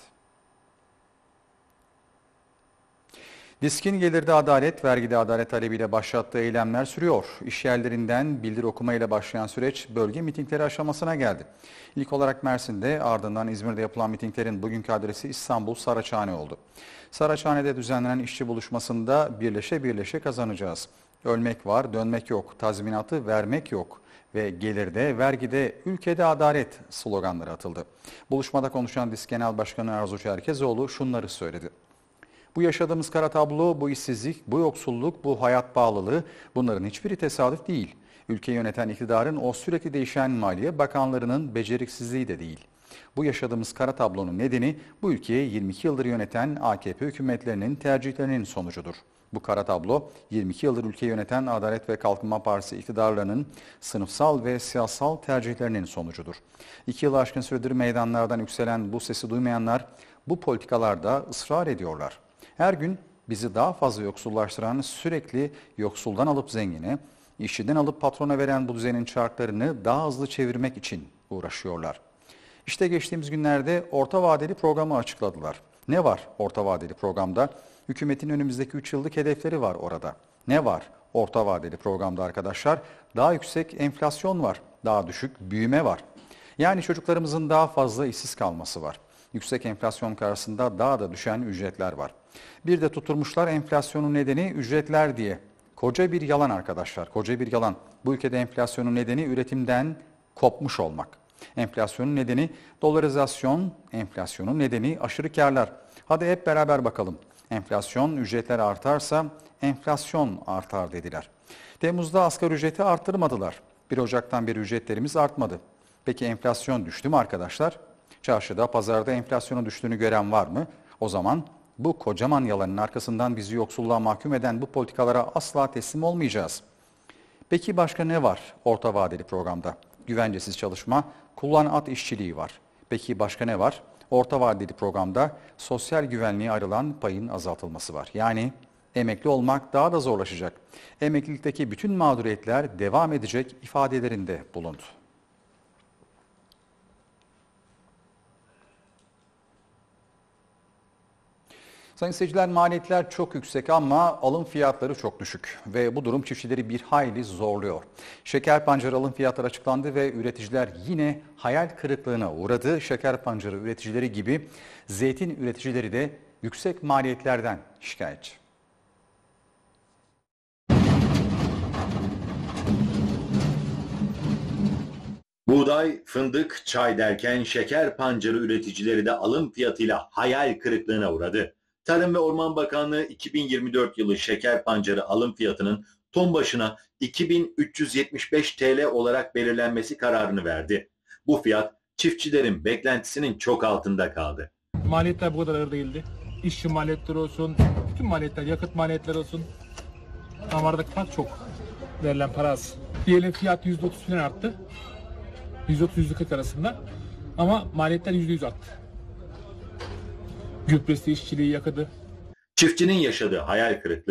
DİSK'in gelirde adalet, vergide adalet talebiyle başlattığı eylemler sürüyor. İş yerlerinden bildiri okumayla başlayan süreç bölge mitingleri aşamasına geldi. İlk olarak Mersin'de, ardından İzmir'de yapılan mitinglerin bugünkü adresi İstanbul Saraçhane oldu. Saraçhane'de düzenlenen işçi buluşmasında birleşe birleşe kazanacağız. Ölmek var, dönmek yok, tazminatı vermek yok ve gelirde, vergide, ülkede adalet sloganları atıldı. Buluşmada konuşan DİSK Genel Başkanı Arzu Çerkezoğlu şunları söyledi. Bu yaşadığımız kara tablo, bu işsizlik, bu yoksulluk, bu hayat pahalılığı, bunların hiçbiri tesadüf değil. Ülkeyi yöneten iktidarın o sürekli değişen Maliye Bakanlarının beceriksizliği de değil. Bu yaşadığımız kara tablonun nedeni bu ülkeyi 22 yıldır yöneten AKP hükümetlerinin tercihlerinin sonucudur. Bu kara tablo 22 yıldır ülkeyi yöneten Adalet ve Kalkınma Partisi iktidarlarının sınıfsal ve siyasal tercihlerinin sonucudur. 2 yılı aşkın süredir meydanlardan yükselen bu sesi duymayanlar bu politikalarda ısrar ediyorlar. Her gün bizi daha fazla yoksullaştıran, sürekli yoksuldan alıp zengine, işçiden alıp patrona veren bu düzenin çarklarını daha hızlı çevirmek için uğraşıyorlar. İşte geçtiğimiz günlerde orta vadeli programı açıkladılar. Ne var orta vadeli programda? Hükümetin önümüzdeki 3 yıllık hedefleri var orada. Ne var orta vadeli programda arkadaşlar? Daha yüksek enflasyon var, daha düşük büyüme var. Yani çocuklarımızın daha fazla işsiz kalması var. Yüksek enflasyon karşısında daha da düşen ücretler var. Bir de tutturmuşlar enflasyonun nedeni ücretler diye. Koca bir yalan arkadaşlar, koca bir yalan. Bu ülkede enflasyonun nedeni üretimden kopmuş olmak. Enflasyonun nedeni dolarizasyon, enflasyonun nedeni aşırı karlar. Hadi hep beraber bakalım. Enflasyon, ücretler artarsa enflasyon artar dediler. Temmuz'da asgari ücreti arttırmadılar. 1 Ocak'tan beri ücretlerimiz artmadı. Peki enflasyon düştü mü arkadaşlar? Çarşıda, pazarda enflasyonun düştüğünü gören var mı? O zaman bu kocaman yalanın arkasından bizi yoksulluğa mahkum eden bu politikalara asla teslim olmayacağız. Peki başka ne var orta vadeli programda? Güvencesiz çalışma, kullan at işçiliği var. Peki başka ne var? Orta vadeli programda sosyal güvenliğe ayrılan payın azaltılması var. Yani emekli olmak daha da zorlaşacak. Emeklilikteki bütün mağduriyetler devam edecek ifadelerinde bulundu. Sayın seyirciler, maliyetler çok yüksek ama alım fiyatları çok düşük ve bu durum çiftçileri bir hayli zorluyor. Şeker pancarı alım fiyatları açıklandı ve üreticiler yine hayal kırıklığına uğradı. Şeker pancarı üreticileri gibi zeytin üreticileri de yüksek maliyetlerden şikayetçi. Buğday, fındık, çay derken şeker pancarı üreticileri de alım fiyatıyla hayal kırıklığına uğradı. Tarım ve Orman Bakanlığı 2024 yılı şeker pancarı alım fiyatının ton başına 2375 TL olarak belirlenmesi kararını verdi. Bu fiyat çiftçilerin beklentisinin çok altında kaldı. Maliyetler bu kadar ağır değildi. İşçi maliyetleri olsun, bütün maliyetler, yakıt maliyetleri olsun. Ama aradaki fark çok. Verilen para az. Diyelim fiyat %30 falan arttı. %30-%40 arasında. Ama maliyetler %100 arttı. Gübresi, işçiliği, yakıtı. Çiftçinin yaşadığı hayal kırıklığı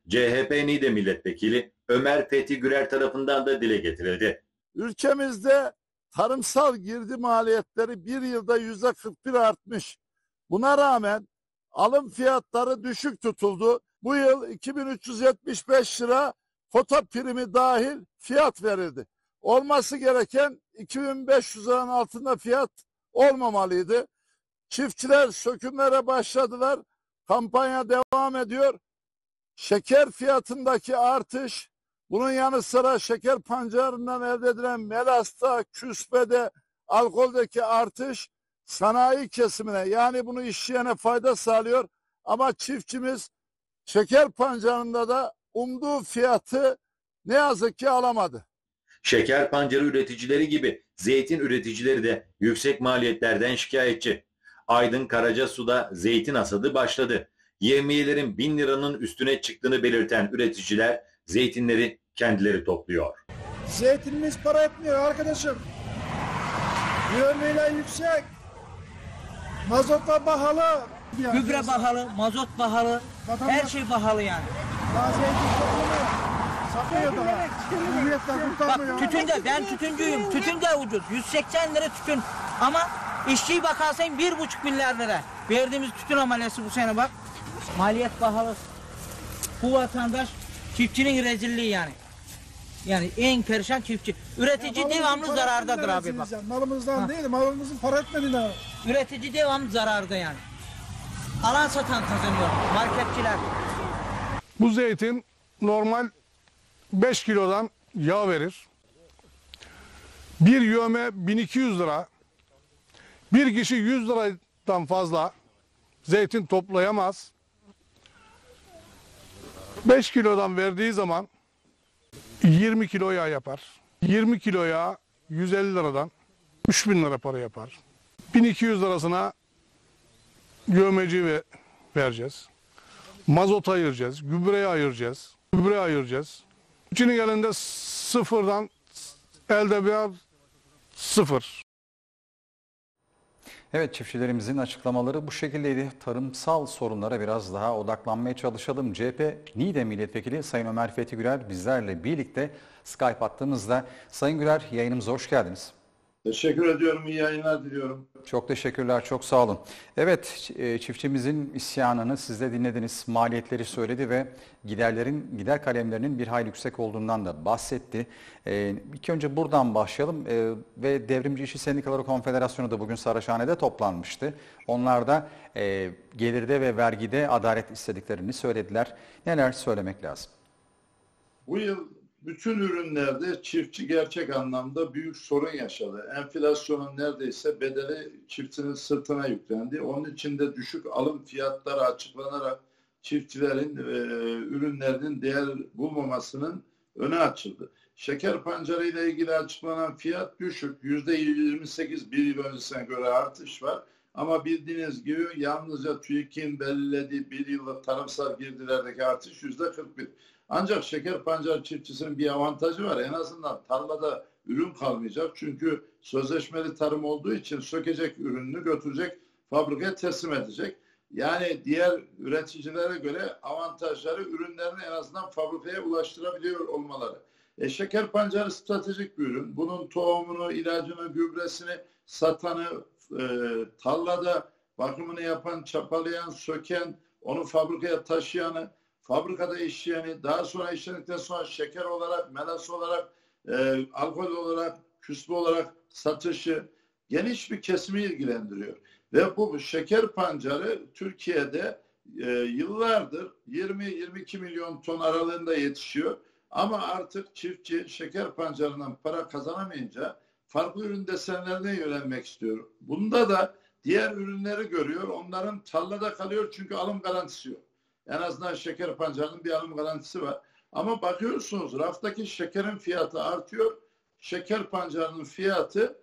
CHP Niğde Milletvekili Ömer Fethi Gürer tarafından da dile getirildi. Ülkemizde tarımsal girdi maliyetleri bir yılda %41 artmış. Buna rağmen alım fiyatları düşük tutuldu. Bu yıl 2375 lira kota primi dahil fiyat verildi. Olması gereken 2500 liranın altında fiyat olmamalıydı. Çiftçiler sökümlere başladılar. Kampanya devam ediyor. Şeker fiyatındaki artış, bunun yanı sıra şeker pancarından elde edilen melasta, küspede, alkoldeki artış sanayi kesimine, yani bunu işçiyene fayda sağlıyor. Ama çiftçimiz şeker pancarında da umduğu fiyatı ne yazık ki alamadı. Şeker pancarı üreticileri gibi zeytin üreticileri de yüksek maliyetlerden şikayetçi. Aydın Karacasu'da zeytin hasadı başladı. Yevmiyelerin 1000 liranın üstüne çıktığını belirten üreticiler zeytinleri kendileri topluyor. Zeytinimiz para etmiyor arkadaşım. Yevmiyeler yüksek. Mazotla pahalı. Gübre pahalı, mazot pahalı, her şey pahalı yani. Daha zeytin toplamıyor. Satıyor daha. Cumhuriyetler kurtarmıyor. Bak tütün de, ben tütüncüyüm. Tütün de ucuz. 180 lira tütün. Ama işçiyi bakarsan 1,5 milyar lira. Verdiğimiz tütün ameliyesi bu sene bak. Maliyet pahalı. Bu vatandaş çiftçinin rezilliği yani. Yani en perişan çiftçi. Üretici devamlı zarardadır abi bak. Malımızdan değil, malımızın para etmediğine. Üretici devamlı zararda yani. Alan satan kazanıyor. Marketçiler. Bu zeytin normal 5 kilodan yağ verir. Bir yövme 1200 lira. Bir kişi 100 liradan fazla zeytin toplayamaz. 5 kilodan verdiği zaman 20 kilo yağ yapar. 20 kilo yağ 150 liradan 3000 lira para yapar. 1200 lirasına yövmeci vereceğiz. Mazot ayıracağız, gübre ayıracağız. Üçünün elinde sıfırdan elde bir sıfır. Evet, çiftçilerimizin açıklamaları bu şekildeydi. Tarımsal sorunlara biraz daha odaklanmaya çalışalım. CHP Niğde Milletvekili Sayın Ömer Fethi Gürer bizlerle birlikte Skype attığımızda. Sayın Gürer, yayınımıza hoş geldiniz. Teşekkür ediyorum, iyi yayınlar diliyorum. Çok teşekkürler, çok sağ olun. Evet, çiftçimizin isyanını siz de dinlediniz. Maliyetleri söyledi ve gider kalemlerinin bir hayli yüksek olduğundan da bahsetti. İlk önce buradan başlayalım. Ve Devrimci İşçi Sendikaları Konfederasyonu da bugün Saraçhane'de toplanmıştı. Onlar da gelirde ve vergide adalet istediklerini söylediler. Neler söylemek lazım? Bu yıl bütün ürünlerde çiftçi gerçek anlamda büyük sorun yaşadı. Enflasyonun neredeyse bedeli çiftçinin sırtına yüklendi. Onun için de düşük alım fiyatları açıklanarak çiftçilerin ürünlerinin değer bulmamasının önü açıldı. Şeker pancarı ile ilgili açıklanan fiyat düşük. %28 bir yıl öncesine göre artış var. Ama bildiğiniz gibi yalnızca TÜİK'in belirlediği bir yıllık tarımsal girdilerdeki artış %41. Ancak şeker pancar çiftçisinin bir avantajı var. En azından tarlada ürün kalmayacak. Çünkü sözleşmeli tarım olduğu için sökecek ürününü götürecek, fabrikaya teslim edecek. Yani diğer üreticilere göre avantajları ürünlerini en azından fabrikaya ulaştırabiliyor olmaları. Şeker pancarı stratejik bir ürün. Bunun tohumunu, ilacını, gübresini satanı, tarlada bakımını yapan, çapalayan, söken, onu fabrikaya taşıyanı, fabrikada işleyeni, daha sonra işlendikten sonra şeker olarak, melas olarak, alkol olarak, küspe olarak satışı geniş bir kesimi ilgilendiriyor. Ve bu şeker pancarı Türkiye'de yıllardır 20-22 milyon ton aralığında yetişiyor. Ama artık çiftçi şeker pancarından para kazanamayınca farklı ürün desenlerine yönelmek istiyor. Bunda da diğer ürünleri görüyor. Onların tarlada kalıyor çünkü alım garantisi yok. En azından şeker pancarının bir alım garantisi var. Ama bakıyorsunuz raftaki şekerin fiyatı artıyor. Şeker pancarının fiyatı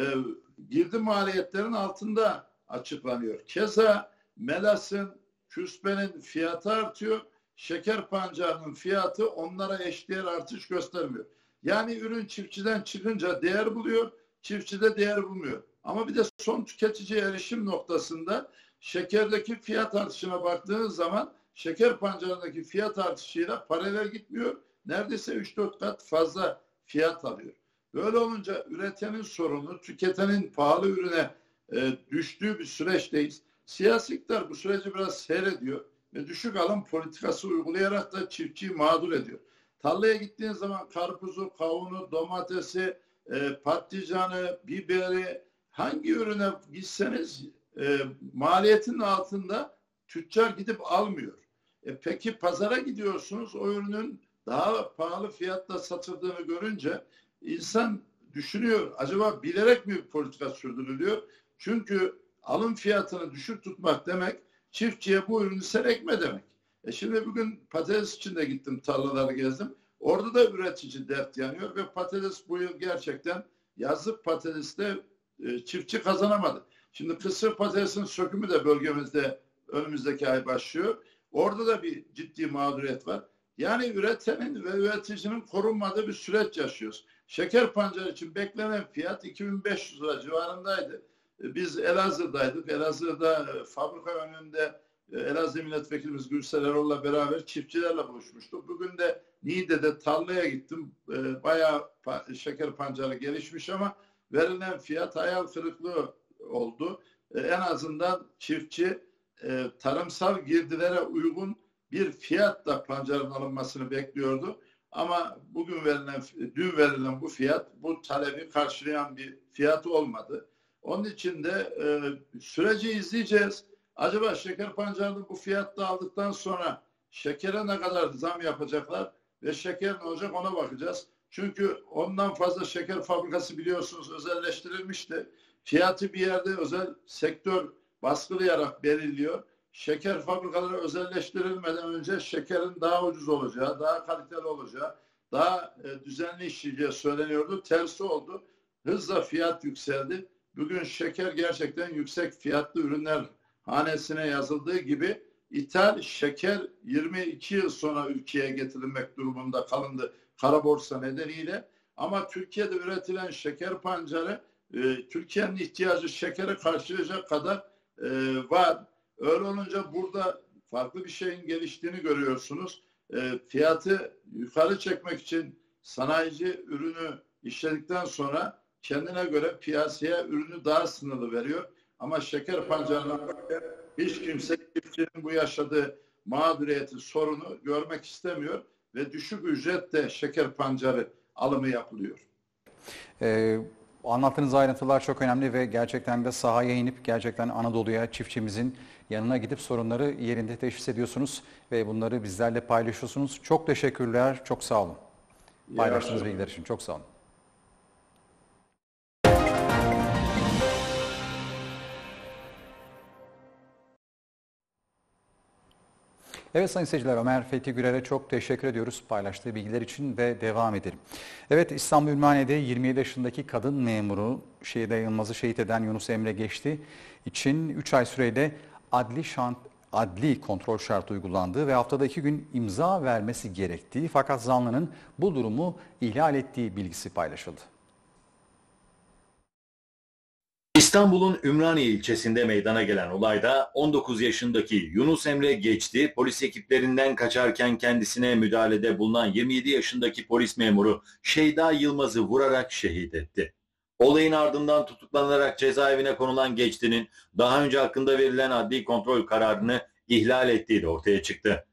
girdi maliyetlerin altında açıklanıyor. Keza melasın, küspenin fiyatı artıyor. Şeker pancarının fiyatı onlara eşdeğer artış göstermiyor. Yani ürün çiftçiden çıkınca değer buluyor, çiftçi de değer bulmuyor. Ama bir de son tüketiciye erişim noktasında şekerdeki fiyat artışına baktığınız zaman şeker pancarındaki fiyat artışıyla paralel gitmiyor. Neredeyse 3-4 kat fazla fiyat alıyor. Böyle olunca üretenin sorunu, tüketenin pahalı ürüne düştüğü bir süreçteyiz. Siyasi iktidar bu süreci biraz seyrediyor ve düşük alım politikası uygulayarak da çiftçiyi mağdur ediyor. Tarlaya gittiğin zaman karpuzu, kavunu, domatesi, patlıcanı, biberi, hangi ürüne gitseniz maliyetin altında tüccar gidip almıyor. Peki pazara gidiyorsunuz, o ürünün daha pahalı fiyatla satıldığını görünce insan düşünüyor, acaba bilerek mi bir politika sürdürülüyor? Çünkü alım fiyatını düşük tutmak demek, çiftçiye bu ürünü sen ekme demek. Şimdi bugün patates için de gittim, tarlaları gezdim. Orada da üretici dert yanıyor ve patates bu yıl gerçekten yazlık patateste çiftçi kazanamadı. Şimdi kısır patatesin sökümü de bölgemizde önümüzdeki ay başlıyor. Orada da bir ciddi mağduriyet var. Yani üretenin ve üreticinin korunmadığı bir süreç yaşıyoruz. Şeker pancarı için beklenen fiyat 2500 lira civarındaydı. Biz Elazığ'daydık. Elazığ'da fabrika önünde Elazığ Milletvekilimiz Gürsel Erol'la beraber çiftçilerle buluşmuştuk. Bugün de Niğde'de tarlaya gittim. Bayağı şeker pancarı gelişmiş ama verilen fiyat hayal kırıklığı oldu. En azından çiftçi tarımsal girdilere uygun bir fiyatla pancarın alınmasını bekliyordu. Ama dün verilen bu fiyat bu talebi karşılayan bir fiyat olmadı. Onun için de süreci izleyeceğiz. Acaba şeker pancarını bu fiyatta aldıktan sonra şekere ne kadar zam yapacaklar ve şeker ne olacak ona bakacağız. Çünkü ondan fazla şeker fabrikası biliyorsunuz özelleştirilmişti. Fiyatı bir yerde özel sektör baskılayarak belirliyor. Şeker fabrikaları özelleştirilmeden önce şekerin daha ucuz olacağı, daha kaliteli olacağı, daha düzenli işleyeceği söyleniyordu. Tersi oldu. Hızla fiyat yükseldi. Bugün şeker gerçekten yüksek fiyatlı ürünler hanesine yazıldığı gibi ithal şeker 22 yıl sonra ülkeye getirilmek durumunda kalındı kara borsa nedeniyle. Ama Türkiye'de üretilen şeker pancarı Türkiye'nin ihtiyacı şekere karşılayacak kadar var. Öyle olunca burada farklı bir şeyin geliştiğini görüyorsunuz. Fiyatı yukarı çekmek için sanayici ürünü işledikten sonra kendine göre piyasaya ürünü daha sınırlı veriyor. Ama şeker pancarına hiç kimse çiftçinin bu yaşadığı mağduriyeti, sorunu görmek istemiyor ve düşük ücretle şeker pancarı alımı yapılıyor. Anlattığınız ayrıntılar çok önemli ve gerçekten de sahaya inip gerçekten Anadolu'ya, çiftçimizin yanına gidip sorunları yerinde teşhis ediyorsunuz ve bunları bizlerle paylaşıyorsunuz. Çok teşekkürler, çok sağ olun. Paylaştığınız bilgiler için çok sağ olun. Evet sayın seyirciler, Ömer Fethi Gürer'e çok teşekkür ediyoruz paylaştığı bilgiler için ve devam edelim. Evet, İstanbul Ümraniye'de 27 yaşındaki kadın memuru Şehide Yılmaz'ı şehit eden Yunus Emre Geçti için 3 ay süreyle adli kontrol şartı uygulandığı ve haftada 2 gün imza vermesi gerektiği fakat zanlının bu durumu ihlal ettiği bilgisi paylaşıldı. İstanbul'un Ümraniye ilçesinde meydana gelen olayda 19 yaşındaki Yunus Emre Geçti, polis ekiplerinden kaçarken kendisine müdahalede bulunan 27 yaşındaki polis memuru Şeyda Yılmaz'ı vurarak şehit etti. Olayın ardından tutuklanarak cezaevine konulan Geçti'nin daha önce hakkında verilen adli kontrol kararını ihlal ettiği de ortaya çıktı.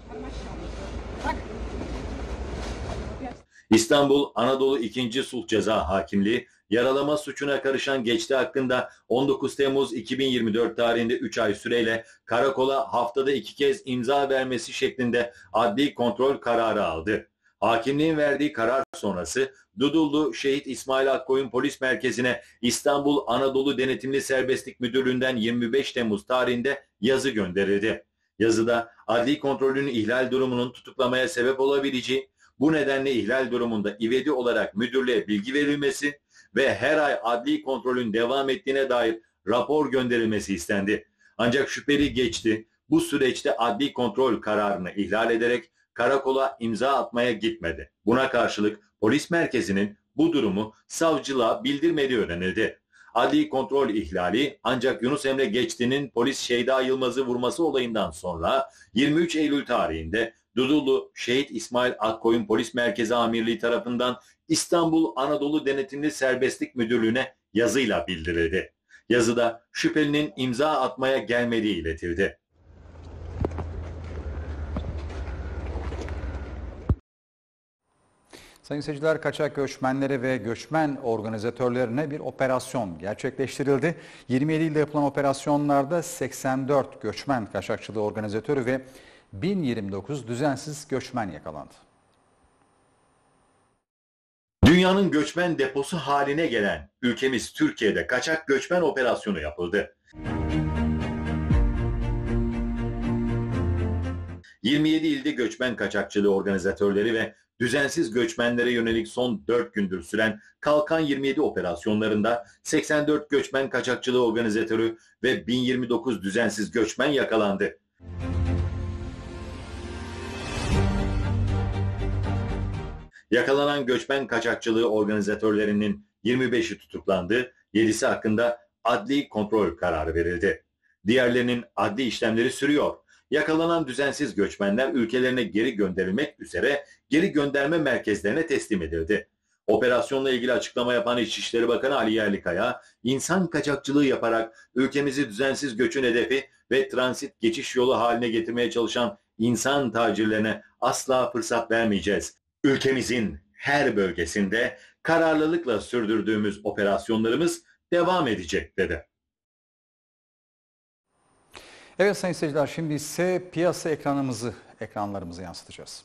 İstanbul Anadolu 2. Sulh Ceza Hakimliği, yaralama suçuna karışan Geçti hakkında 19 Temmuz 2024 tarihinde 3 ay süreyle karakola haftada 2 kez imza vermesi şeklinde adli kontrol kararı aldı. Hakimliğin verdiği karar sonrası Dudullu Şehit İsmail Akkoyun Polis Merkezi'ne İstanbul Anadolu Denetimli Serbestlik Müdürlüğü'nden 25 Temmuz tarihinde yazı gönderildi. Yazıda adli kontrolün ihlal durumunun tutuklamaya sebep olabileceği, bu nedenle ihlal durumunda ivedi olarak müdürlüğe bilgi verilmesi ve her ay adli kontrolün devam ettiğine dair rapor gönderilmesi istendi. Ancak şüpheli Geçti bu süreçte adli kontrol kararını ihlal ederek karakola imza atmaya gitmedi. Buna karşılık polis merkezinin bu durumu savcılığa bildirmediği öğrenildi. adli kontrol ihlali, ancak Yunus Emre Geçti'nin polis Şeyda Yılmaz'ı vurması olayından sonra 23 Eylül tarihinde Dudullu Şehit İsmail Akkoyun Polis Merkezi Amirliği tarafından İstanbul Anadolu Denetimli Serbestlik Müdürlüğü'ne yazıyla bildirildi. Yazıda şüphelinin imza atmaya gelmediği iletildi. Sayın seyirciler, kaçak göçmenleri ve göçmen organizatörlerine bir operasyon gerçekleştirildi. 27 ilde yapılan operasyonlarda 84 göçmen kaçakçılığı organizatörü ve 1029 düzensiz göçmen yakalandı. Dünyanın göçmen deposu haline gelen ülkemiz Türkiye'de kaçak göçmen operasyonu yapıldı. 27 ilde göçmen kaçakçılığı organizatörleri ve düzensiz göçmenlere yönelik son 4 gündür süren Kalkan 27 operasyonlarında 84 göçmen kaçakçılığı organizatörü ve 1029 düzensiz göçmen yakalandı. Yakalanan göçmen kaçakçılığı organizatörlerinin 25'i tutuklandı, 7'si hakkında adli kontrol kararı verildi. Diğerlerinin adli işlemleri sürüyor. Yakalanan düzensiz göçmenler ülkelerine geri gönderilmek üzere geri gönderme merkezlerine teslim edildi. Operasyonla ilgili açıklama yapan İçişleri Bakanı Ali Yerlikaya, insan kaçakçılığı yaparak ülkemizi düzensiz göçün hedefi ve transit geçiş yolu haline getirmeye çalışan insan tacirlerine asla fırsat vermeyeceğiz. Ülkemizin her bölgesinde kararlılıkla sürdürdüğümüz operasyonlarımız devam edecek dedi. Evet sayın seyirciler, şimdi ise piyasa ekranlarımızı yansıtacağız.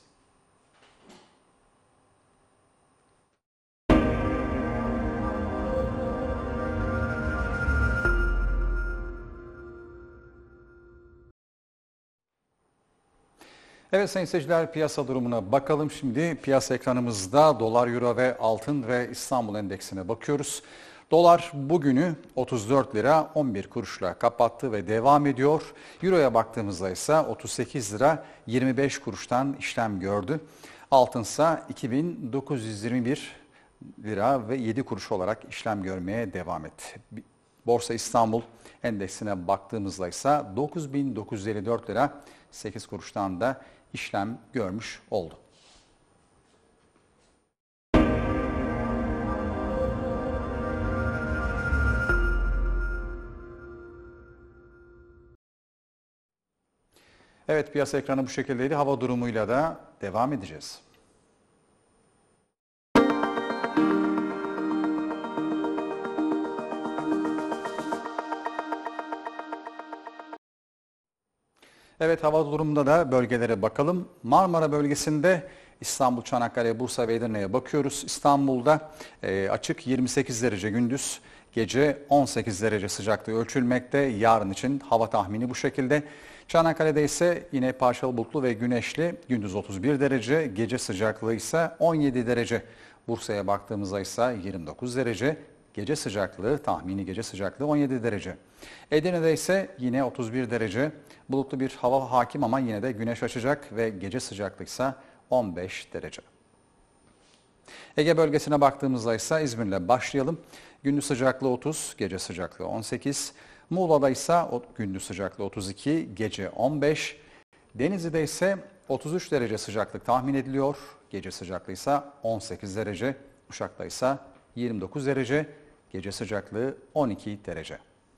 Evet sayın seyirciler, piyasa durumuna bakalım. Şimdi piyasa ekranımızda dolar, euro ve altın ve İstanbul endeksine bakıyoruz. Dolar bugünü 34 lira 11 kuruşla kapattı ve devam ediyor. Euro'ya baktığımızda ise 38 lira 25 kuruştan işlem gördü. Altınsa 2921 lira ve 7 kuruş olarak işlem görmeye devam etti. Borsa İstanbul endeksine baktığımızda ise 9954 lira 8 kuruştan da işlem görmüş oldu. Evet, piyasa ekranı bu şekildeydi. Hava durumuyla da devam edeceğiz. Evet, hava durumunda da bölgelere bakalım. Marmara bölgesinde İstanbul, Çanakkale, Bursa ve Edirne'ye bakıyoruz. İstanbul'da açık 28 derece gündüz, gece 18 derece sıcaklığı ölçülmekte. Yarın için hava tahmini bu şekilde. Çanakkale'de ise yine parçalı bulutlu ve güneşli, gündüz 31 derece, gece sıcaklığı ise 17 derece. Bursa'ya baktığımızda ise 29 derece, gece sıcaklığı, tahmini gece sıcaklığı 17 derece. Edirne'de ise yine 31 derece, bulutlu bir hava hakim ama yine de güneş açacak ve gece sıcaklığı ise 15 derece. Ege bölgesine baktığımızda ise İzmir'le başlayalım. Gündüz sıcaklığı 30, gece sıcaklığı 18. Muğla'da ise gündüz sıcaklığı 32, gece 15. Denizli'de ise 33 derece sıcaklık tahmin ediliyor. Gece sıcaklığı ise 18 derece. Uşak'ta ise 29 derece. Gece sıcaklığı 12 derece.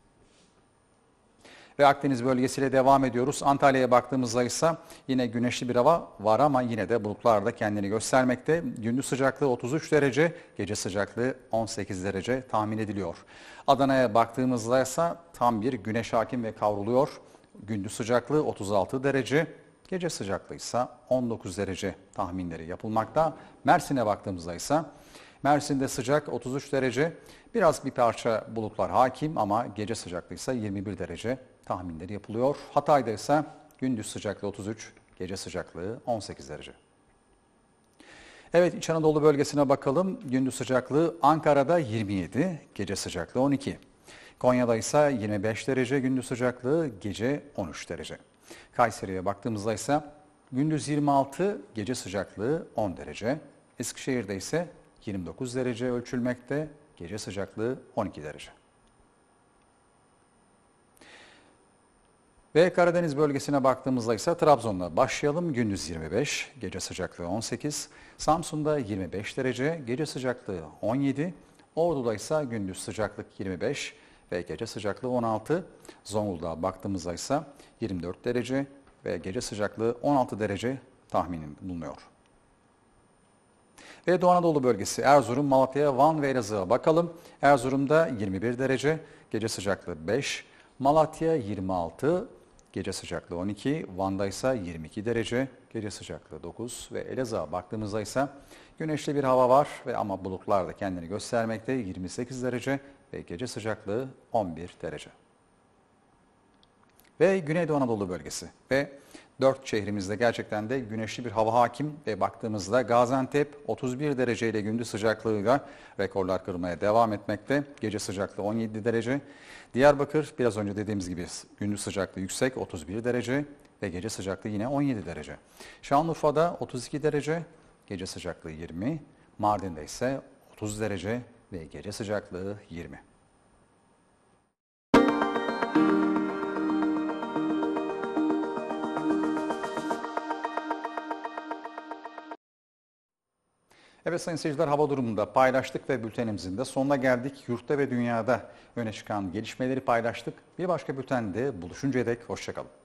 Ve Akdeniz bölgesiyle devam ediyoruz. Antalya'ya baktığımızda ise yine güneşli bir hava var ama yine de bulutlar da kendini göstermekte. Gündüz sıcaklığı 33 derece, gece sıcaklığı 18 derece tahmin ediliyor. Adana'ya baktığımızda ise tam bir güneş hakim ve kavruluyor. Gündüz sıcaklığı 36 derece, gece sıcaklığı ise 19 derece tahminleri yapılmakta. Mersin'e baktığımızda ise Mersin'de sıcak 33 derece, biraz bir parça bulutlar hakim ama gece sıcaklığı ise 21 derece tahminleri yapılıyor. Hatay'da ise gündüz sıcaklığı 33, gece sıcaklığı 18 derece. Evet, İç Anadolu bölgesine bakalım. Gündüz sıcaklığı Ankara'da 27, gece sıcaklığı 12. Konya'da ise 25 derece gündüz sıcaklığı, gece 13 derece. Kayseri'ye baktığımızda ise gündüz 26, gece sıcaklığı 10 derece. Eskişehir'de ise 29 derece ölçülmekte, gece sıcaklığı 12 derece. Ve Karadeniz bölgesine baktığımızda ise Trabzon'da başlayalım. Gündüz 25, gece sıcaklığı 18. Samsun'da 25 derece, gece sıcaklığı 17. Ordu'da ise gündüz sıcaklık 25 ve gece sıcaklığı 16. Zonguldak'a baktığımızda ise 24 derece ve gece sıcaklığı 16 derece tahminim bulunuyor. Ve Doğu Anadolu bölgesi Erzurum, Malatya, Van ve Elazığ'a bakalım. Erzurum'da 21 derece, gece sıcaklığı 5. Malatya 26, gece sıcaklığı 12. Van'da ise 22 derece, gece sıcaklığı 9. Ve Elazığ'a baktığımızda ise güneşli bir hava var ve ama bulutlar da kendini göstermekte. 28 derece ve gece sıcaklığı 11 derece. Ve Güneydoğu Anadolu bölgesi ve 4 şehrimizde gerçekten de güneşli bir hava hakim ve baktığımızda Gaziantep 31 dereceyle gündüz sıcaklığıyla rekorlar kırmaya devam etmekte. Gece sıcaklığı 17 derece. Diyarbakır biraz önce dediğimiz gibi gündüz sıcaklığı yüksek 31 derece ve gece sıcaklığı yine 17 derece. Şanlıurfa'da 32 derece, gece sıcaklığı 20. Mardin'de ise 30 derece ve gece sıcaklığı 20. Evet sayın seyirciler, hava durumunu da paylaştık ve bültenimizin de sonuna geldik. Yurtta ve dünyada öne çıkan gelişmeleri paylaştık. Bir başka bültende buluşuncaya dek hoşça kalın.